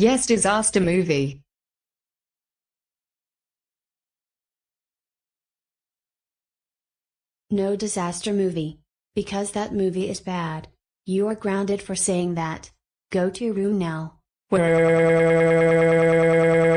Yes, disaster movie. No disaster movie. Because that movie is bad. You are grounded for saying that. Go to your room now.